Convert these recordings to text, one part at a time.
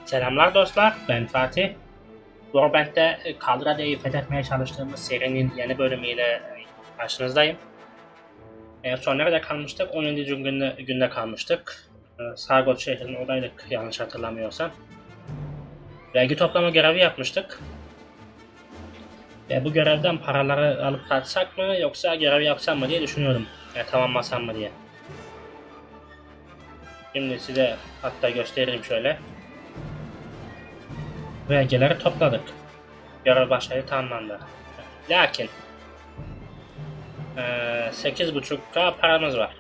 Selamlar dostlar, ben Fatih. Warband'de Kaldrade'yi fethetmeye çalıştığımız serinin yeni bölümüyle karşınızdayım. Son nerede kalmıştık? 17. günde kalmıştık. Sargot şehrinin oradaydık yanlış hatırlamıyorsam. Vergi toplama görevi yapmıştık. Ve bu görevden paraları alıp kaçsak mı yoksa görevi yapsam mı diye düşünüyorum. Tamamlasam mı diye. Şimdi size hatta göstereyim şöyle. Vergileri topladık. Görev başarılı tamamlandı. Lakin 8.5K paramız var.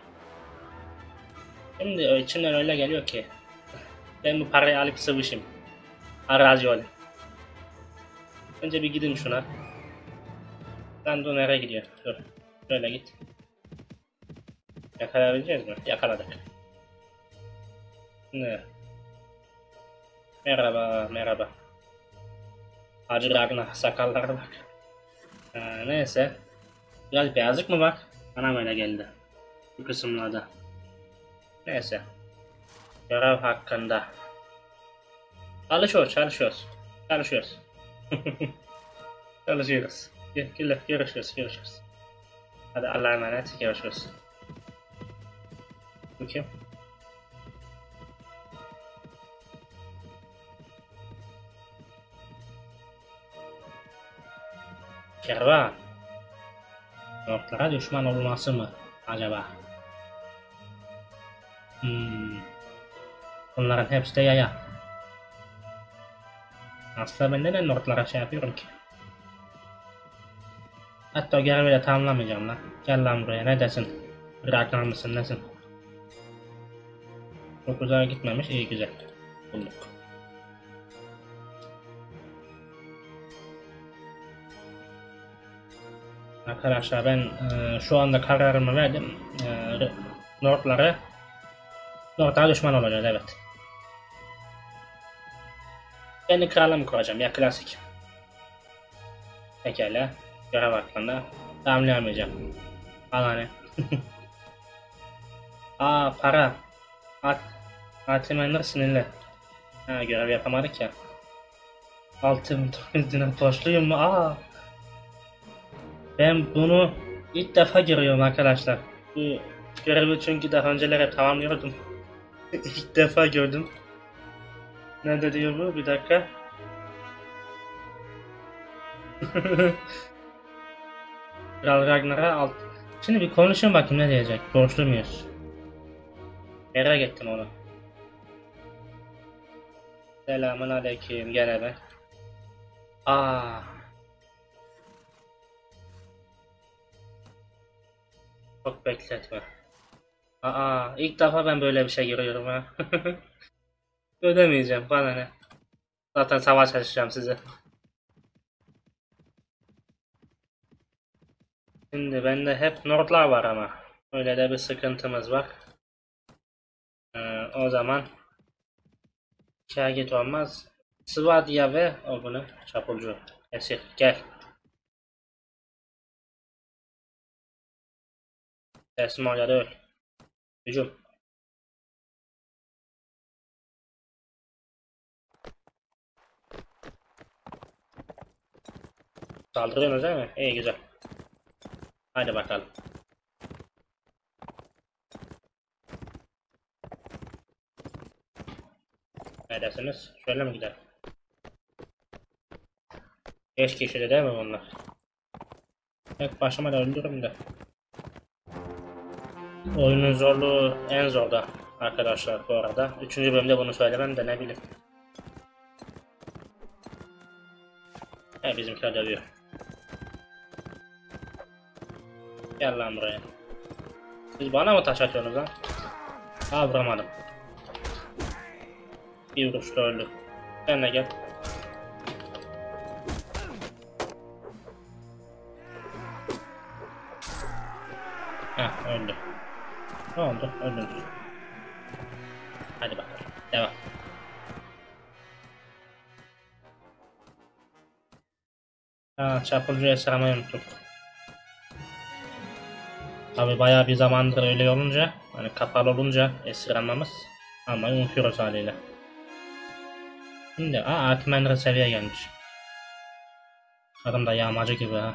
Şimdi içimden öyle geliyor ki ben bu parayı alıp sıvışayım. Arazi olayım. Önce bir gidin şuna. Lan dur, nereye gidiyor? Dur. Şöyle git. Yakalayabileceğiz mi? Yakaladık. Ne? Merhaba, merhaba. Hacı Ragnar, sakallara bak. Neyse. Biraz beyazlık mı var? Bana böyle geldi. Bu kısımlarda. Neyse. Görev hakkında. Çalışıyoruz. Çalışıyoruz. Görüşürüz. Hadi Allah'a emanet, görüşürüz. Bu kim? Kervan. Orklara düşman olması mı acaba? Bunların hepsi de yaya. Aslında ben neden orklara şey yapıyorum ki? Hatta o görevi de tamamlamayacağım lan. Gel lan buraya, ne desin? Ragnar mısın nesin? Çok uzağa gitmemiş, iyi güzel. Bulduk. Arkadaşlar ben şu anda kararımı verdim. North'a düşman olacağız, evet. Kendi kralımı kuracağım ya, klasik. Pekala. Görev hakkında tamamlayamayacağım. Al ne? Para. Atmenler sinirli. Görev yapamadık ya. 6.900 dinar borçluyum mu? Ben bunu ilk defa görüyorum arkadaşlar. Bu görevi çünkü daha önceleri tamamlıyordum. İlk defa gördüm. Nerede diyor bu? Bir dakika. Kral Ragnar'a Şimdi bir konuşayım bakayım ne diyecek. Borçlu muyuz? Merak ettim onu. Selamun aleyküm, gene be. Çok bekletme. İlk defa ben böyle bir şey görüyorum ha. Ödemeyeceğim, bana ne. Zaten savaş açacağım size. Şimdi bende hep Nordlar var ama. Öyle de bir sıkıntımız var. O zaman Kâgit olmaz. Svadia ve bunu çapulcu. Esir gel. Teslim ol ya da öl. Hücum. Saldırıyorsunuz değil mi? İyi, güzel. Hadi bakalım. Ne dersiniz? Şöyle mi gider? 5 kişi de değil mi bunlar? Tek başıma da öldürürüm de. Oyunun zorluğu en zorda arkadaşlar bu arada. 3. bölümde bunu söylemem de ne bileyim. Bizimkiler dövüyor. Gel lan buraya. Siz bana mı taş atıyorsunuz lan? Vuramadım. Bir vuruşta öldü. Sen de gel. Öldü. Ne oldu? Öldünüz. Hadi bakalım. Devam. Çapulcuya sıramayı unuttuk. Tabi bayağı bir zamandır öyle olunca, hani kapalı olunca esir almamız, almayı unutuyoruz haliyle. Şimdi Artimender'e seviye gelmiş. Adam da yağmacı gibi ha.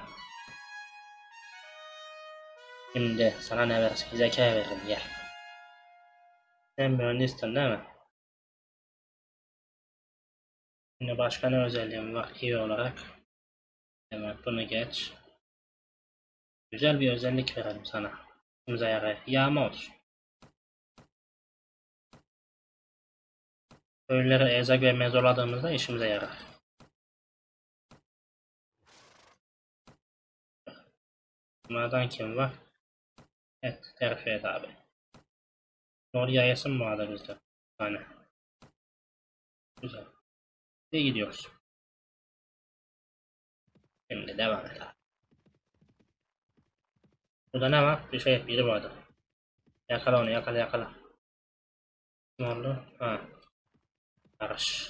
Şimdi sana ne versin? Zeka verelim gel. Sen mühendistin değil mi? Şimdi başka ne özelliğim var iyi olarak? Evet bunu geç. Güzel bir özellik verelim sana. İşimize yarar. Yağma olsun. Köylüleri erzak ve mezoladığımızda işimize yarar. Bunlardan kim var? Evet, terfi et abi. Doğru yayasın bu arada bizde. Hani. Güzel. İyi gidiyoruz. Şimdi devam et abi. Burada ne var? Bir şey, biri vardı. Yakala onu, yakala yakala. Ne oldu? Ha. Araş.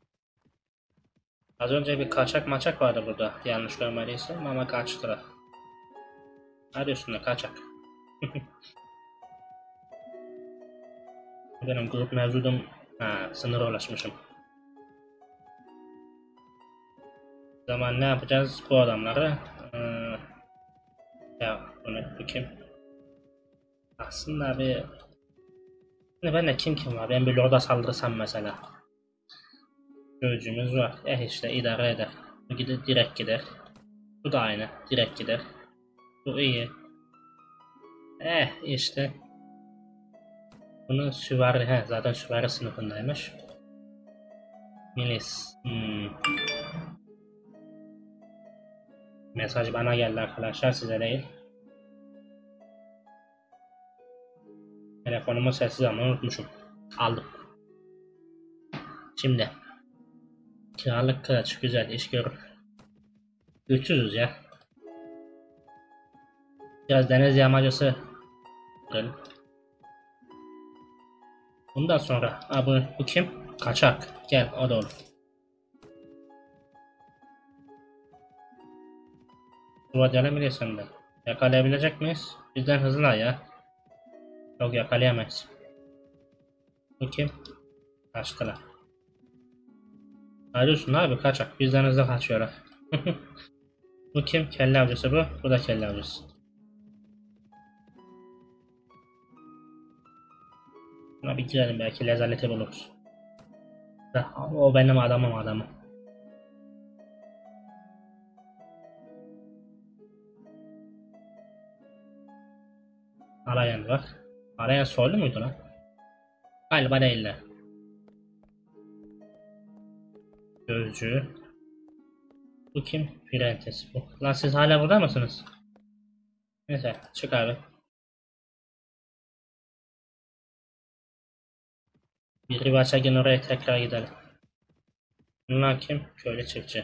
Az önce bir kaçak maçak vardı burada. Yanlış görmediysem ama kaçtılar. Hadi üstünde kaçak. Benim grup mevcudum. Ha, sınıra ulaşmışım. O zaman ne yapacağız bu adamları? Ya bu kim? Aslında bir... Ben de kim var? Ben bir lorda saldırsam mesela. Gözcümüz var. İşte idare eder. Bu gider, direkt gider. Bu da aynı. Direkt gider. Bu iyi. İşte. Bunu süvari, zaten süvari sınıfındaymış. Milis. Mesaj bana geldi arkadaşlar, size değil. Telefonumu sessiz ama unutmuşum. Aldım. Şimdi. Kiralık kılıç güzel iş görür. Güçsüzüz ya. Biraz deniz yağmacısı. Bundan sonra bu kim? Kaçak. Gel o da olur. Duvar sen de. Yakalayabilecek miyiz? Bizden hızlı ya. Yok yakalayamayız. Bu kim? Kaçtılar. Arıyorsun abi kaçak. Bizden hızlı kaçıyorlar. Bu kim? Kelle avcısı bu. Bu da kelle avcısı. Buna bir girelim belki lezaleti buluruz. O benim adamım. Arayan var. Arayan soylu muydu lan? Galiba değiller. Gözcü. Bu kim? Firentes bu. Lan siz hala burada mısınız? Neyse çık abi. Bir rivaçagin oraya tekrar gidelim. Bunlar kim? Köylü çiftçi.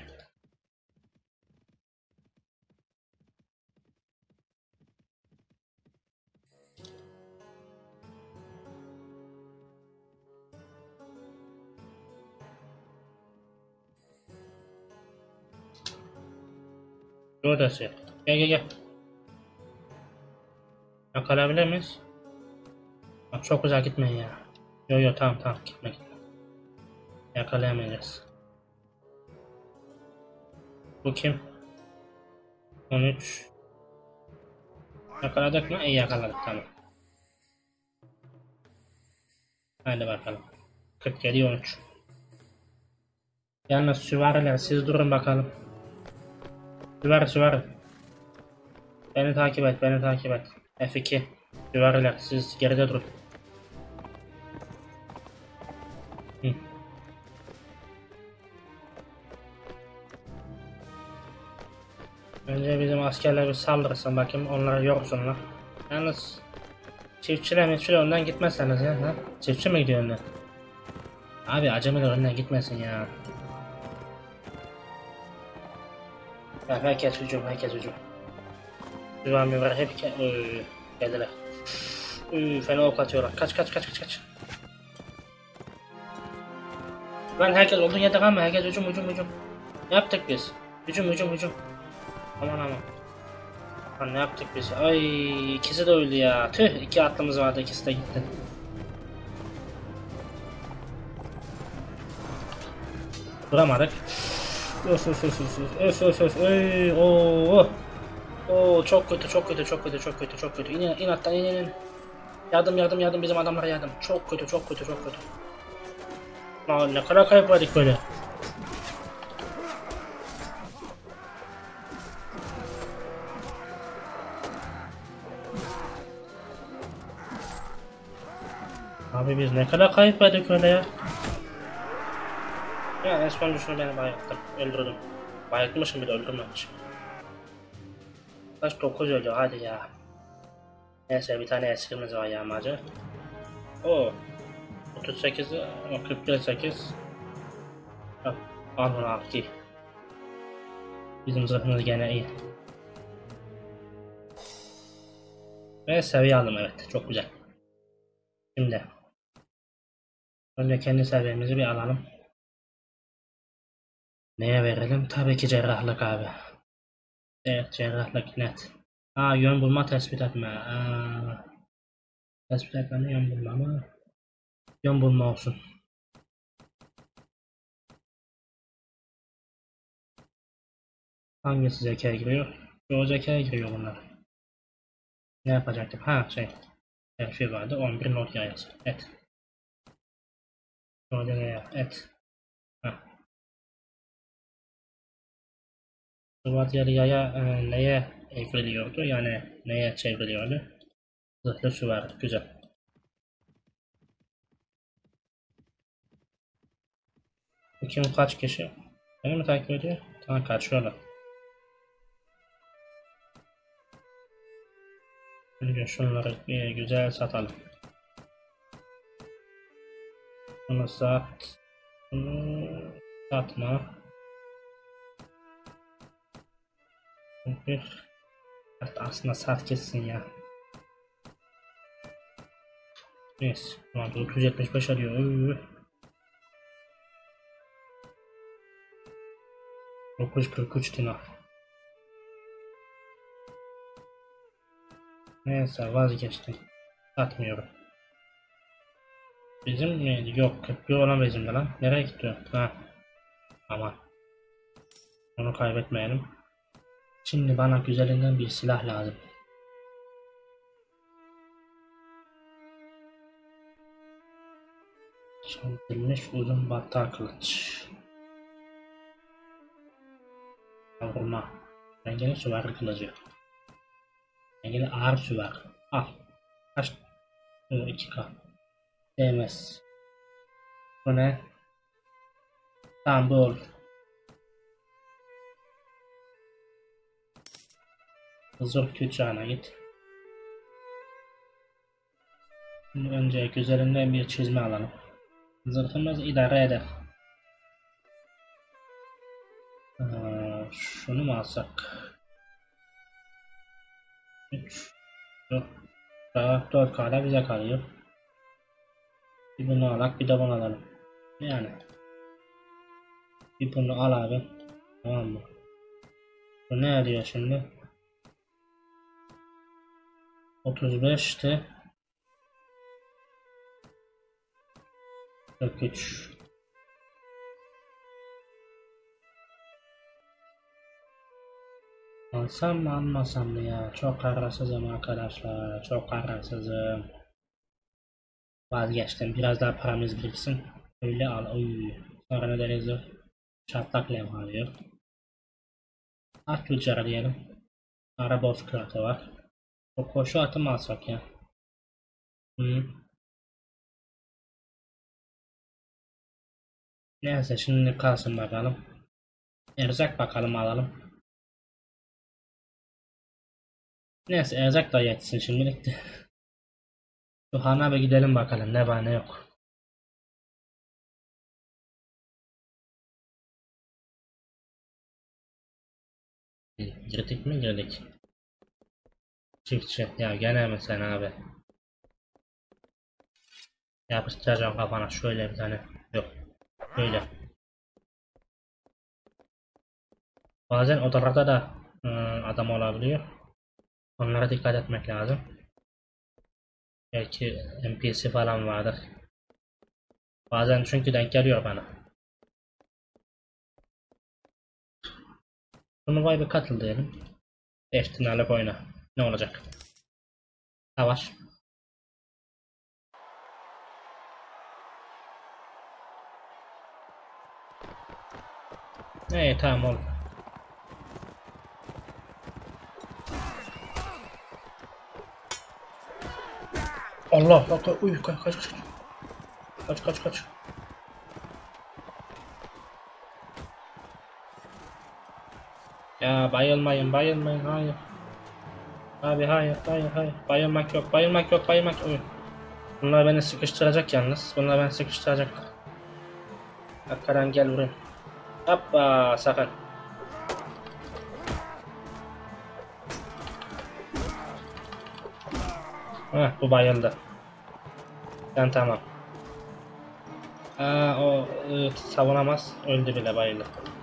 Buradası. Gel. Yakalayabilir miyiz? Bak çok uzak gitmeyin ya. Yo tamam gitme. Yakalayamayacağız. Bu kim? 13. Yakaladık mı? İyi yakaladık tamam. Hadi bakalım. 47 13. Yalnız süvariler siz durun bakalım. Süvari. Beni takip et. F2. Süvariler siz geride durun. Önce bizim askerler bir saldırsın bakayım onlara yorsunlar. Yalnız çiftçiler önden gitmezseniz ya. Ha? Çiftçi mi gidiyor önden? Abi acemiler önden gitmesin ya. Herkes hücum. Güvenmiyorlar hep geldiler. Fena ok atıyorlar. Kaç. Lan herkes olduğu yerde kalma. Herkes hücum. Ne yaptık biz? Hücum. Aman. Lan ne yaptık biz? Ay ikisi de öldü ya. Tüh 2 atlımız vardı ikisi de gitti. Duramadık. Öf öf öf öf öf öf öf öf. Oo. Oo çok kötü çok kötü çok kötü çok kötü çok kötü. İn hatta in. Yardım yardım yardım bizim adamlara yardım. Çok kötü çok kötü çok kötü. Aa, ne kadar kayıp verdik böyle. Abi biz ne kadar kayıp verdik öyle ya. Ya en sonuncusunu beni bayılttım. Öldürdüm. Bayıltmışım bir de öldürmemişim. Kaç 9 öldü hadi ya. Neyse bir tane eskimiz var yağmacı. Oo. 38, 48. Al bunu al ki. Bizim zırhımız gene iyi. Ve seviye aldım evet çok güzel. Şimdi. Önce kendi seviyemizi bir alalım. Neye verelim? Tabii ki cerrahlık abi. Evet cerrahlık net. Aa yön bulma tespit etme. Tespit etme mi yön bulma mı? Yön bulma olsun. Hangisi zekaya giriyor? Çoğu zekaya giriyor bunlar. Ne yapacaktık? Ha şey. Terfi vardı 11 not yayası. Et. Orada et. Ha. Sıvat yaya neye evriliyordu? Yani neye çevriliyordu? Zırhlı süvari. Güzel. Bu kim kaç kişi? Beni mi takip ediyor? Tamam kaçıyorlar. Önce şunları bir güzel satalım. Bunu sat. Bunu satma. Bir aslında sat gitsin ya. Neyse. Ulan 975 alıyor. 943 dinar. Neyse vazgeçtim. Satmıyorum. Bizim miydi? Yok 41 olan bizimdi lan. Nereye gitti? Ha. Aman. Onu kaybetmeyelim. Şimdi bana güzelinden bir silah lazım. Çantilmiş uzun battal kılıç. Kavrulma. Dengeli süvari kılıcı. Dengeli ağır süvari. Al. Kaç? 2K. Değmez. Bu ne? Tamam bu olur. Zırh tüccarına git. Şimdi önce güzelinden bir çizme alalım. Zırhımız idare eder. Şunu mu alsak? 3 4K'da bize kalıyor. Bir bunu alak bir de bunu alalım. Yani. Bir bunu al abi. Tamam mı? Bu ne ediyor şimdi? 35'ti. 43. Alsam mı almasam mı ya? Çok kararsızım arkadaşlar. Çok kararsızım. Vazgeçtim. Biraz daha paramız biriksin. Öyle al. Oy. Sonra ne deriz? Çatlak levha alıyor. At tüccarı diyelim. Araba fıkratı var. O koşu atı mı alsak ya? Hı. Neyse şimdi kalsın bakalım. Erzak bakalım alalım. Neyse erzak da yetsin şimdilik de. Şu hana bir gidelim bakalım ne var ne yok. Girdik mi girdik. Çiftçi ya gene mi sen abi? Yapıştıracağım kafana şöyle bir tane. Yok. Böyle. Bazen odalarda da adam olabiliyor. Onlara dikkat etmek lazım. Belki NPC falan vardır. Bazen çünkü denk geliyor bana. Turnuvaya bir katıl diyelim. Eşitinalık oyna. Ne olacak? Savaş. Tamam oldu. Allah Allah. Uy kaç kaç kaç. Kaç kaç kaç. Ya bayılmayın bayılmayın hayır. Abi hayır hayır hayır. Bayılmak yok bayılmak yok bayılmak yok. Uy. Bunlar beni sıkıştıracak yalnız. Bunlar beni sıkıştıracak. Hakikaten gel buraya. Hoppa sakın. Heh, bu bayıldı. Ben tamam. O savunamaz. Öldü bile bayıldı.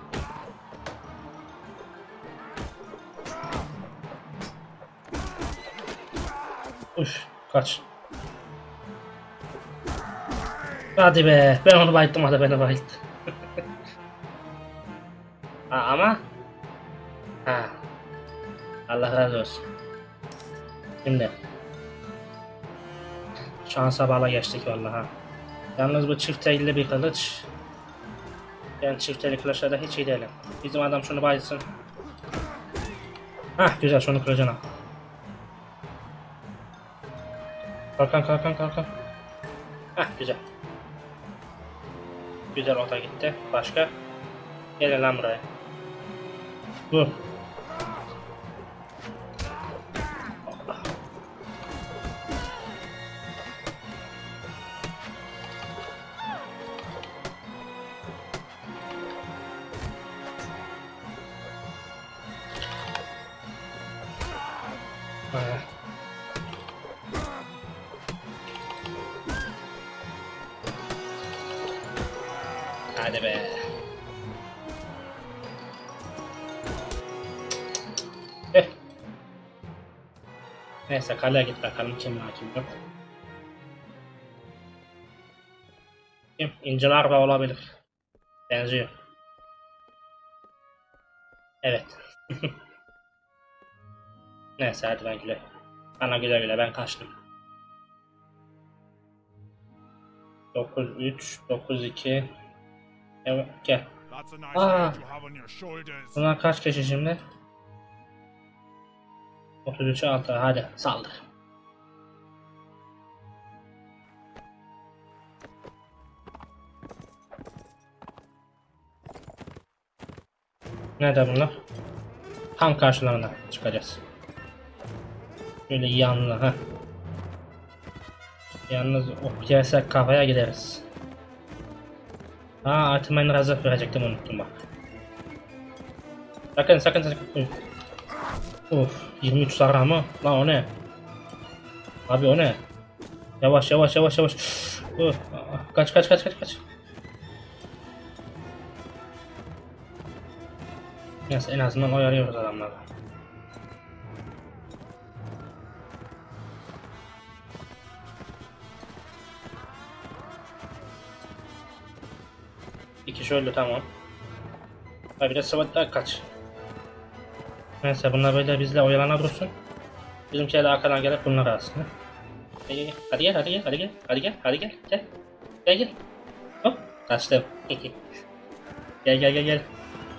Uf kaç. Hadi be. Ben onu bayılttım hadi beni bayılttı. Ama. Ha. Allah razı olsun. Şimdi. Şansa bala geçtik vallahi. Yalnız bu çift elli bir kılıç. Ben çift elli kılıçlarda hiç iyi değilim. Bizim adam şunu bayılsın. Hah güzel şunu kılıcına. Kalkan kalkan kalkan. Hah güzel. Güzel ota gitti. Başka? Gelin lan buraya. Vur. Hadi be. Eh. Neyse kaleye git bakalım kim hakim yok. Kim? İncil Arba olabilir. Benziyor. Evet. Neyse hadi ben güle. Bana güle güle ben kaçtım. 9-3, 9-2. Evet gel. Aa. Bunlar kaç kişi şimdi? 33'e 6 hadi saldır. Nerede bunlar? Tam karşılarına çıkacağız. Böyle yanına ha. Yalnız ok yersek kafaya gideriz. Artimen razı verecektim unuttum bak. Sakın sakın sakın. Of 23 sarı mı? Lan o ne? Abi o ne? Yavaş yavaş yavaş yavaş. Kaç kaç kaç kaç kaç. Neyse en azından oyalıyoruz adamları. İki kişi öldü tamam. Ha bir de sıvıda kaç. Neyse bunlar böyle bizle oyalana dursun. Bizimkiler de arkadan gelip bunları alsın. Gel gel gel. Hadi gel hadi gel hadi gel. Hadi gel hadi gel. Gel. Gel gel. Hop kaçtım. Gel gel gel gel.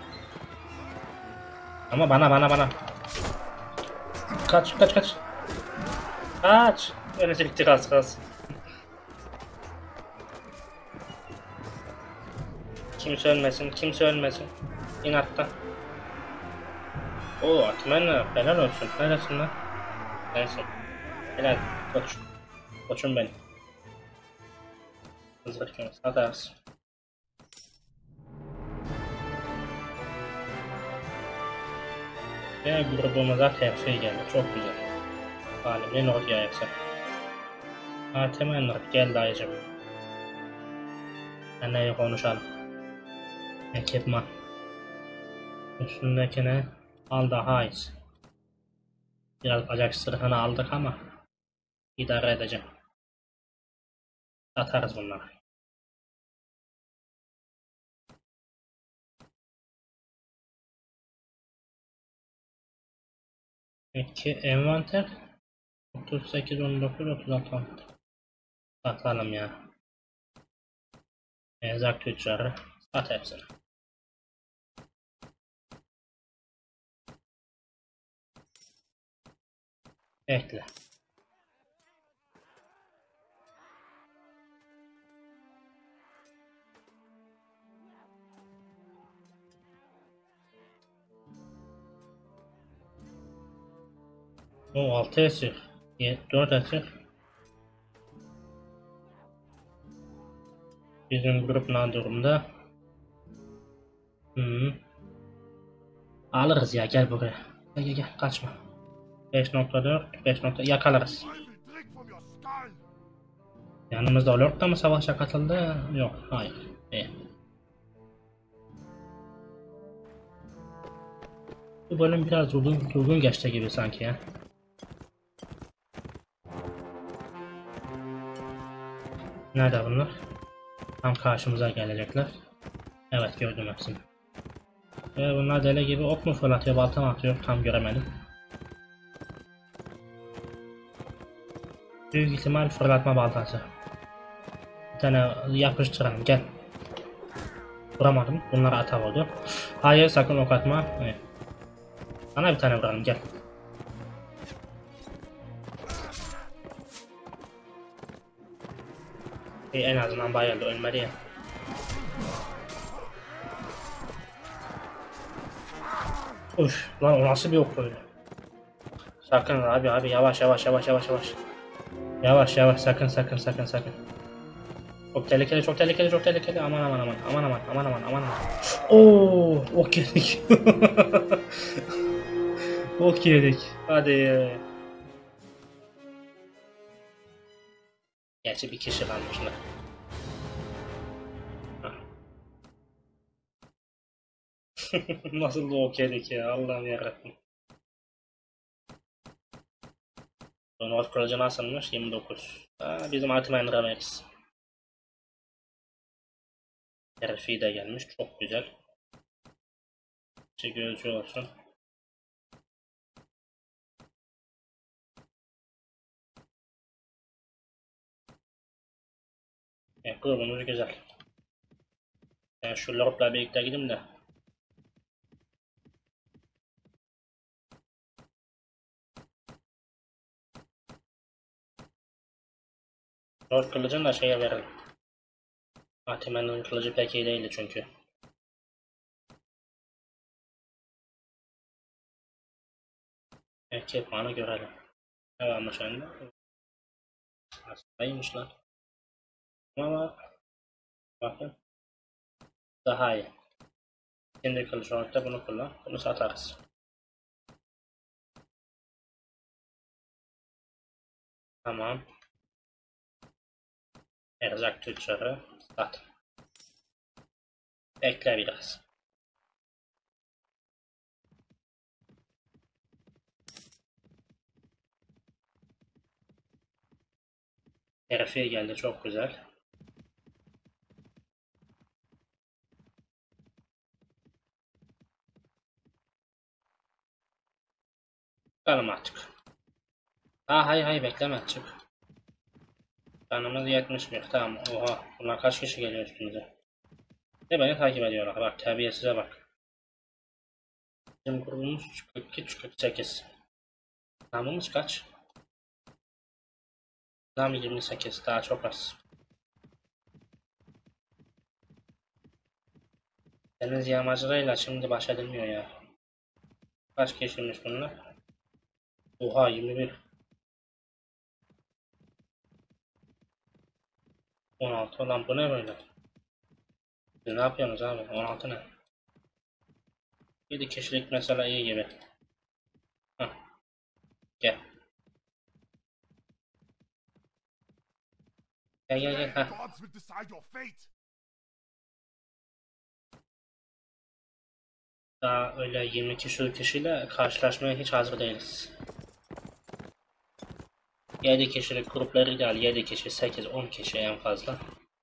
Ama bana. Kaç kaç kaç. Kaç. Öylece bitti az. Kimse ölmesin kimse ölmesin. İnattan. Oo Atmen'le helal olsun. Neresin lan? Neyse. Helal. Koç. Koçum benim. Hızlı atarsın. Ve grubumuza temsil geldi. Çok güzel. Halimle not yayaksa. Artemen gel dayıcım. Seninle konuşalım. Ekipman. Üstündekine al daha iyi. Biraz bacak sırtını aldık ama idare edeceğim. Atarız bunları. 2 envanter 38, 19, 36 satalım ya. Erzak tüccarı sat hepsini. Ekle. O 6 esir. 4 esir. Bizim grup ne durumda? Alırız ya, gel buraya. Gel kaçma. 5.4 5. Yakalarız. Yanımızda Lord da mı savaşa katıldı? Yok, hayır. İyi. Bu bölüm biraz durgun geçti gibi sanki ya. Nerede bunlar? Tam karşımıza gelecekler. Evet, gördüm hepsini. Bunlar deli gibi ok mu fırlatıyor, balta mı atıyor, tam göremedim. Büyük ihtimal fırlatma baltası. Bir tane yapıştıralım, gel. Vuramadım, bunlar ata vurdu. Hayır, sakın ok atma. Evet. Bana bir tane vuralım, gel. En azından bayıldı, ölmedi ya. Uf, lan o nasıl bir ok böyle? Sakın abi yavaş. Yavaş sakın. Çok tehlikeli. Aman. Oo, ok yedik. Ok yedik. Hadi. Gerçi bir kişi kalmışlar. Nasıl da ok yedik ya, Allah'ım yarabbim. North kılıcı nasılmış? 29. Bizim Ultimate Remix. Terfi de gelmiş. Çok güzel. Gözcü olsun. Grubumuz güzel. Ben şu Lord'la birlikte gideyim de. Lord kılıcını da şeye verelim. Atimen'in kılıcı pek iyi değildi çünkü. Ekipmanı görelim. Ne varmış önde? Aslında iyiymiş lan. Ama bakın. Daha iyi. Şimdi kılıç olarak da bunu kullan. Bunu satarız. Tamam. Erzak tüccarı. Sat. Bekle biraz. Terfi geldi, çok güzel. Bakalım artık. Hayır bekleme, çık. Canımız 71, tamam. Oha, bunlar kaç kişi geliyor üstümüze. Ve beni takip ediyorlar, bak terbiyesize bak. Bizim grubumuz 42 48. Namımız kaç? Nam 28, daha çok az. Deniz yağmacılığıyla şimdi baş edilmiyor ya. Kaç kişiymiş bunlar? Oha, 21. 16 olan bu ne böyle? Siz ne yapıyorsunuz abi? 16 ne? 7 kişilik mesela iyi gibi. Hah, gel. Gel. Hah. Daha öyle 20 kişiyle karşılaşmaya hiç hazır değiliz. 7 kişilik gruplar ideal. 7 kişi, 8, 10 kişi en fazla.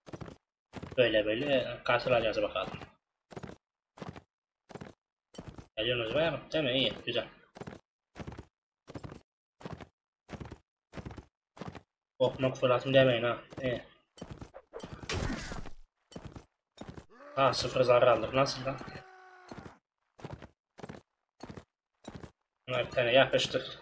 Böyle katılacağız bakalım. Geliyorsunuz bayağı mı? Değil mi? İyi, güzel. Ok fırlatım demeyin ha. Ha 0 zarar aldık. Nasıl lan? Buna bir tane yapıştır.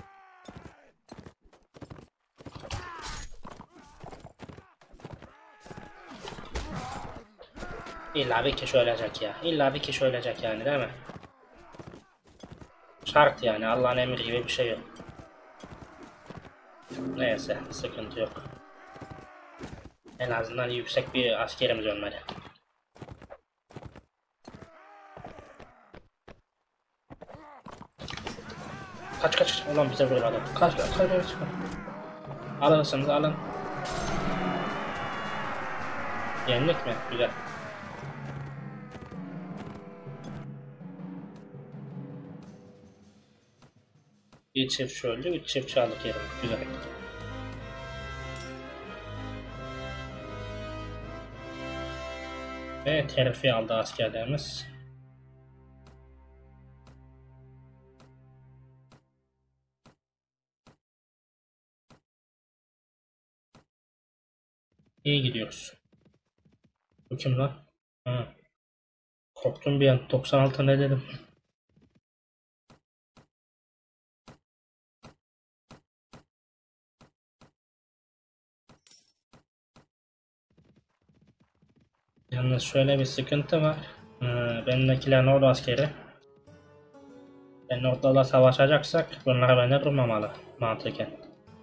İlla bir kişi ölecek ya. İlla bir kişi ölecek yani değil mi? Şart yani. Allah'ın emri gibi bir şey yok. Neyse sıkıntı yok. En azından yüksek bir askerimiz ölmedi. Kaç kaç. Ulan bize vurur adam. Kaç kaç kaç kaç. Alırsınız alın. Yenlik mi? Güzel. Bir çiftçi öldü, bir çiftçi aldık yerine. Güzel. Ve terfi aldı askerlerimiz. İyi gidiyoruz. Bu kim lan? Ha. Korktum bir an. 96 ne dedim? Yalnız şöyle bir sıkıntı var. Benimkiler Nord askeri. Ben Nord'la savaşacaksak bunlara bende durmamalı mantıken.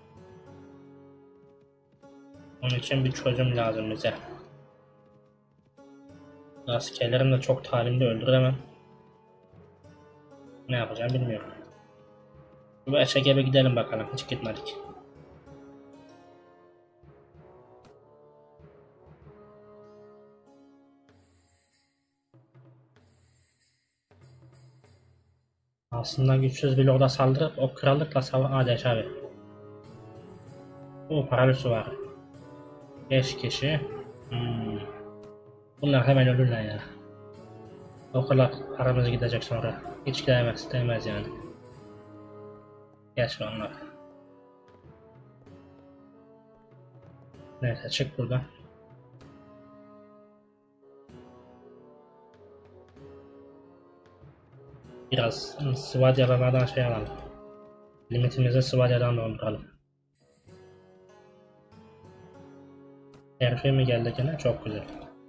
Onun için bir çözüm lazım bize. Askerlerim de çok talimde öldüremem. Ne yapacağım bilmiyorum. Bu Eşek'e gidelim bakalım. Hiç gitmedik. Aslında güçsüz bir lorda saldırıp o krallıkla savaş abi. O paralüsü var. 5 kişi. Bunlar hemen ölürler ya. O kadar paramız gidecek sonra. Hiç istemez yani. Geç onlar. Neyse çık buradan. Biraz Svadyalardan şey alalım. Limitimizi Svadya'dan donduralım. Terfi mi geldi gene? Çok güzel.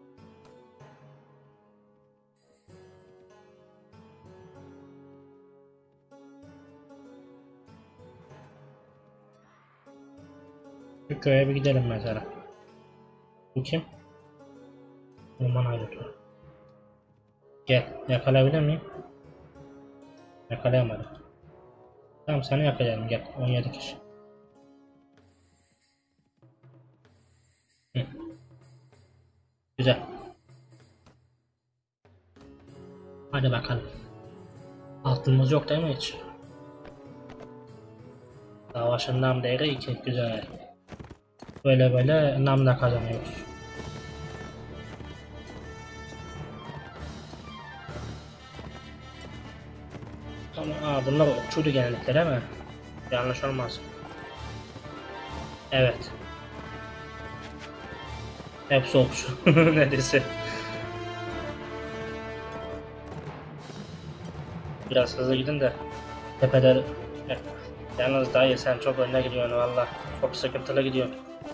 Şu köye bir gidelim mesela. Bu kim? Orman ayrıtı. Gel. Yakalayabilir miyim? Yakalayamadım. Tamam seni yakalayalım gel. 17 kişi. Hı. Güzel. Hadi bakalım. Altınımız yok değil mi hiç? Savaşından beri 2. Güzel. Böyle böyle namla kazanıyoruz. Ama bunlar okçuydu genellikle değil mi? Yanlış olmaz. Evet. Hepsi okçu. Neredeyse. Biraz hızlı gidin de tepede. Yalnız dayı sen çok önde gidiyorsun valla. Çok sıkıntılı gidiyorsun.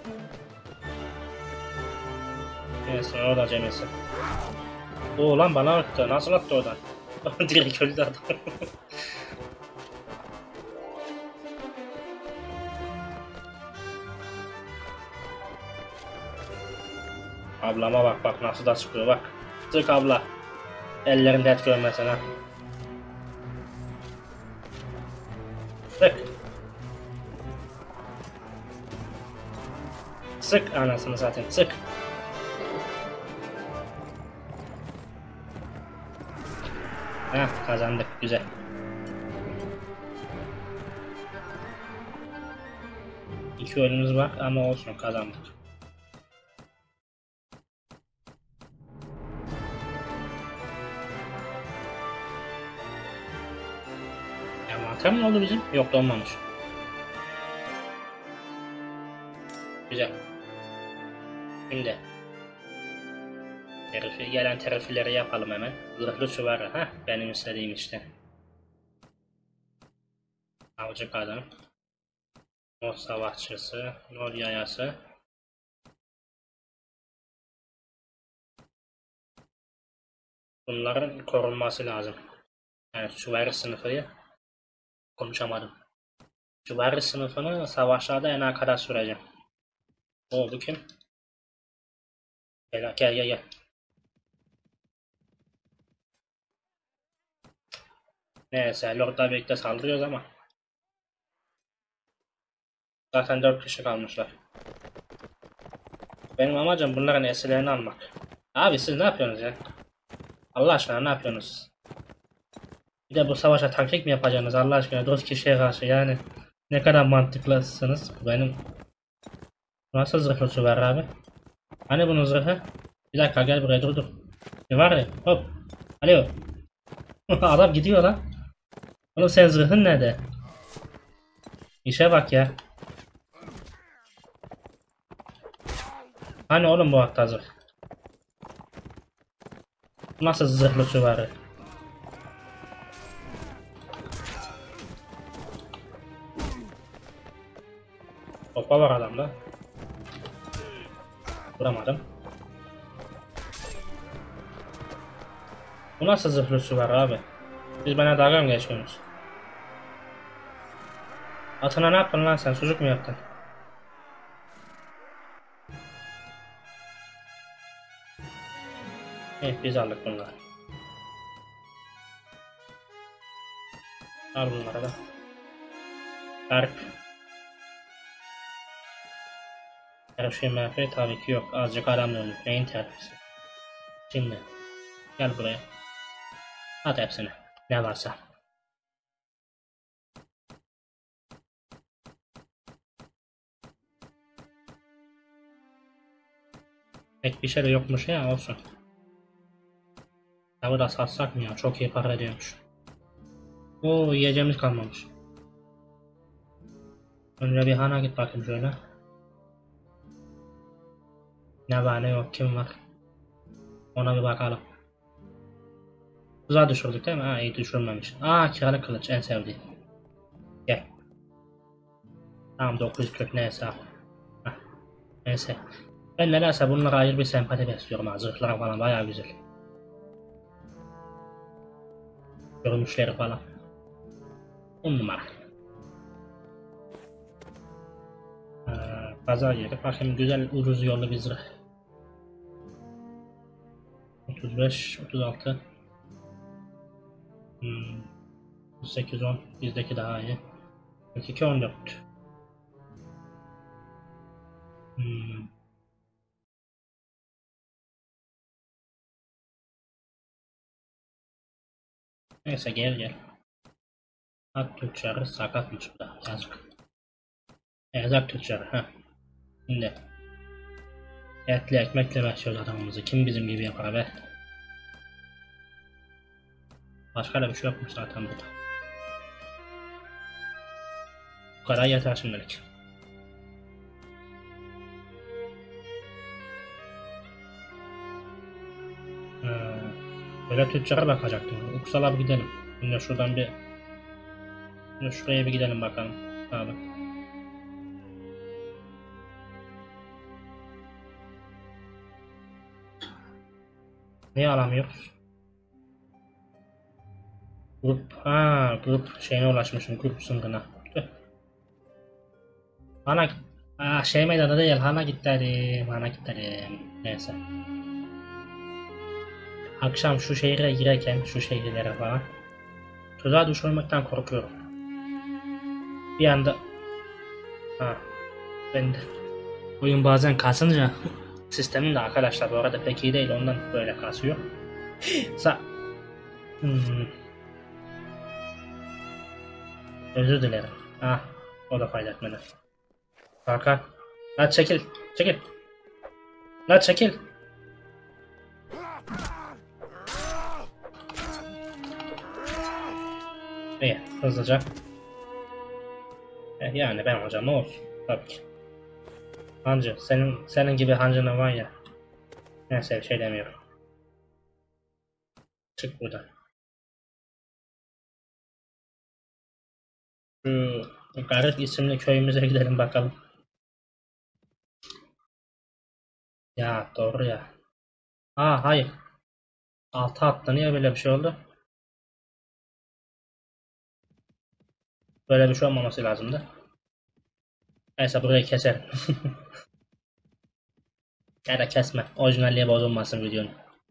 Neyse orada acemisi. Oo lan bana attı. Nasıl attı oradan? Direkt öldü adam. Ablama bak bak nasıl da sıkıyor bak. Sık abla. Ellerinde et görmesin ha. Sık. Sık anasını zaten sık. Heh kazandık güzel. İki oyunumuz var ama olsun kazandık. Envanter mi oldu bizim? Yok olmamış. Güzel. Şimdi gelen terfileri yapalım hemen. Zırhlı süvari. Heh, benim istediğim işte. Avcı kadın. Not savaşçısı. Not yayası. Bunların korunması lazım. Yani süvari sınıfı konuşamadım. Süvari sınıfını savaşlarda en arkada süreceğim. O bu kim? Gel gel gel gel. Neyse Lord'la birlikte saldırıyoruz ama. Zaten 4 kişi kalmışlar. Benim amacım bunların esirlerini almak. Abi siz ne yapıyorsunuz ya? Allah aşkına ne yapıyorsunuz? Bir de bu savaşa taktik mi yapacaksınız Allah aşkına 4 kişiye karşı yani. Ne kadar mantıklısınız. Benim nasıl zırhlısı var abi? Hani bunun zırhı? Bir dakika gel buraya dur. Ne var ya? Hop. Alo. Adam gidiyor lan. Oğlum sen zırhın nerede? İşe bak ya. Hani oğlum bu hatta zırh? Nasıl zırhlı süvari? Topa var adamda. Vuramadım. Bu nasıl zırhlı süvari abi? Siz bana dalga mı geçiyorsunuz? Atına ne yaptın lan sen? Sucuk mu yaptın? Biz aldık bunları. Al bunları da. Darp. Terfi menfi tabii ki yok. Azıcık adam dönüyor. Neyin terfisi? Şimdi. Gel buraya. At hepsini. Ne varsa. Pek bir şey de yokmuş ya olsun. Tavı da satsak mı ya? Çok iyi para ediyormuş. Oo yiyeceğimiz kalmamış. Önce bir hana git bakayım şöyle. Ne var ne yok kim var? Ona bir bakalım. Tuzağa düşürdük değil mi? Ha iyi düşürmemiş. Aa kiralık kılıç en sevdiğim. Gel. Tamam 940 neyse. Heh, neyse. Ben nedense bunlara ayrı bir sempati besliyorum ha. Zırhlar falan bayağı güzel. Görünüşleri falan. 10 numara. Pazar yeri. Bakayım güzel ucuz yollu bir zırh. 35, 36. 8, 10. Bizdeki daha iyi. 42, 14. Neyse gel. At tüccarı sakatmış bu da. Yazık. Erzak tüccarı. Heh. Şimdi. Etli ekmekle besliyoruz adamımızı. Kim bizim gibi yapar be? Başka da bir şey yokmuş zaten burada. Bu kadar yeter şimdilik. Böyle tüccara bakacaktım. Uksal abi gidelim. Şimdi şuradan bir... Şimdi şuraya bir gidelim bakalım. Abi. Niye alamıyoruz? Grup şeyine ulaşmışım. Grup sınırına. Hana şey meydanda değil. Hana gidelim. Neyse. Akşam şu şehire girerken şu şehirlere falan tuzağa düşürmekten korkuyorum. Bir anda ben de oyun bazen kasınca sistemin de arkadaşlar bu arada pek iyi değil ondan böyle kasıyor. Özür dilerim. O da fayda etmedi. Hakan. Lan çekil. Lan çekil. İyi hızlıca. Yani ben hocam ne olsun tabii ki. Hancı. Senin gibi hancının var ya. Neyse bir şey demiyorum. Çık buradan. Şu Garip isimli köyümüze gidelim bakalım. Ya doğru ya. Aa hayır. Altı attı. Niye böyle bir şey oldu? Böyle bir şey olmaması lazımdı. Neyse burayı keserim. Ya da kesme. Orijinalliği bozulmasın videonun.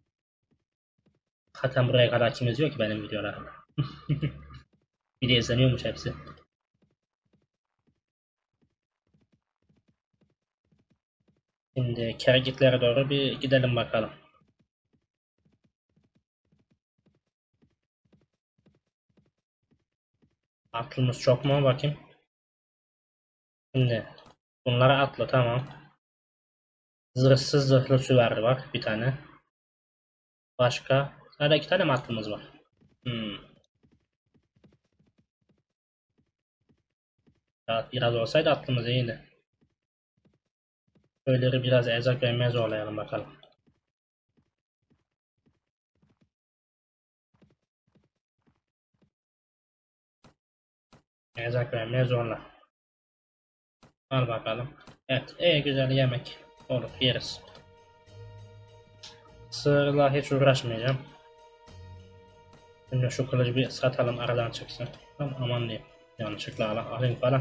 Zaten buraya kadar kim izliyor ki benim videolarımı? Bir de izleniyormuş hepsi. Şimdi Keregitlere doğru bir gidelim bakalım. Aklımız çok mu bakayım. Şimdi bunlara atla tamam. Zırhsız zırhlı süvari var bir tane. Başka? Sadece iki tane mi aklımız var? Hmm. Ya biraz olsaydı aklımız iyiydi. Köyleri biraz erzak vermeye zorlayalım bakalım. Erzak vermeye zorla. Al bakalım. Evet, güzel yemek. Olur, yeriz. Sığırla hiç uğraşmayacağım. Şimdi şu kılıcı bir satalım, aradan çıksın. Tamam, aman diyeyim. Yanlışlıkla alayım falan.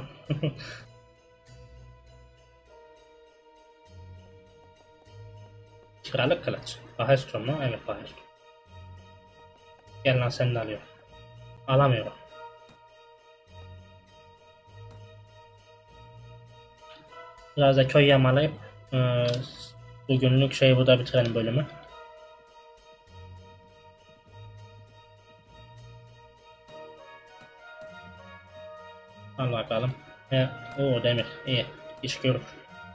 Kiralık kılıç. Baheston mu? Evet, Baheston. Gel lan, sen de alıyorum. Alamıyorum. Biraz da köy yamalayıp bugünlük şeyi burada bitirelim bölümü. Al bakalım. O demir. İyi. İş görür.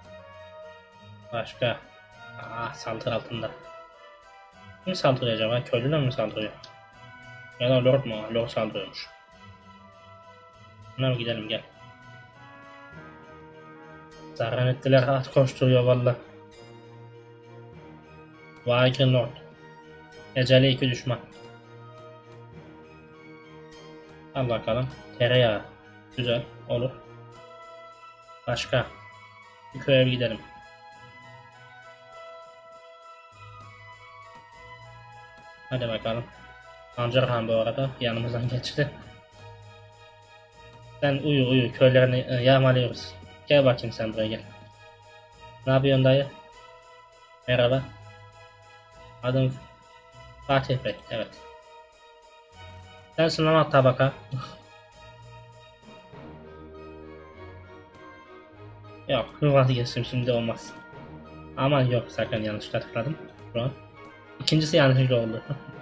Başka. Saldırı altında. Kim saldırıyor acaba? Köylüler mi saldırıyor? Ya da Lord mu? Lord saldırıyormuş. Buna mı gidelim gel. Zaranetliler at koşturuyor valla. Vay Lord. Eceli iki düşman. Al bakalım. Tereyağı. Güzel. Olur. Başka. Bir köye bir gidelim. Hadi bakalım. Sancar Han bu arada yanımızdan geçti. Sen uyu köylerini yağmalıyoruz. Gel bakayım sen buraya gel. Ne yapıyorsun dayı? Merhaba. Adım Fatih Bey. Evet. Sensin lan tabaka. Yok vazgeçtim şimdi olmaz. Aman yok sakın yanlışlıkla tıkladım şu an. İkincisi yanlışlıkla oldu.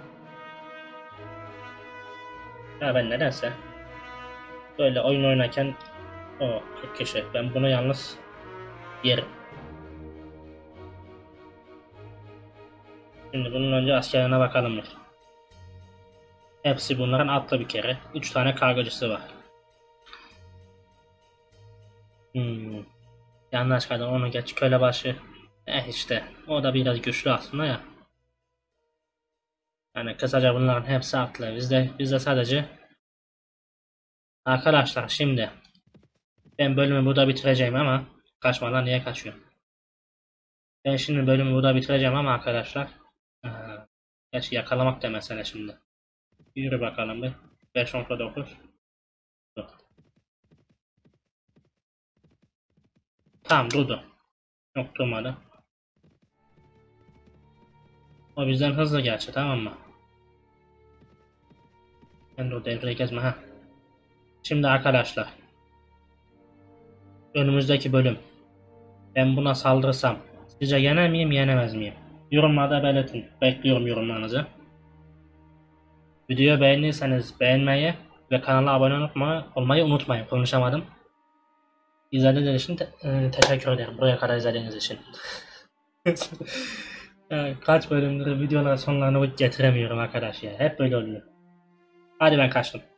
Ya ben nedense böyle oyun oynarken 40 kişi ben bunu yalnız yerim. Şimdi bunun önce askerlerine bakalım bir. Hepsi bunların atlı bir kere. 3 tane kargıcısı var. Yanlış kadın onu geç kölebaşı. İşte o da biraz güçlü aslında ya. Yani kısaca bunların hepsi atlı. Bizde sadece arkadaşlar şimdi ben bölümü burada bitireceğim ama kaçmadan niye kaçıyorum? Ben şimdi bölümü burada bitireceğim ama arkadaşlar gerçi yakalamak da mesele şimdi. Yürü bakalım bir. 5.9. Tamam durdu. Yok durmadı. O bizden hızlı gerçi tamam mı? Ben de o devreyi gezme ha. Şimdi arkadaşlar. Önümüzdeki bölüm. Ben buna saldırırsam sizce yener miyim yenemez miyim? Yorumlarda belirtin. Bekliyorum yorumlarınızı. Videoyu beğendiyseniz beğenmeyi ve kanala abone olmayı unutmayın. Konuşamadım. İzlediğiniz için teşekkür ederim. Buraya kadar izlediğiniz için. Kaç bölümdür videoların sonlarını getiremiyorum arkadaş ya. Hep böyle oluyor. Hadi ben kaçtım.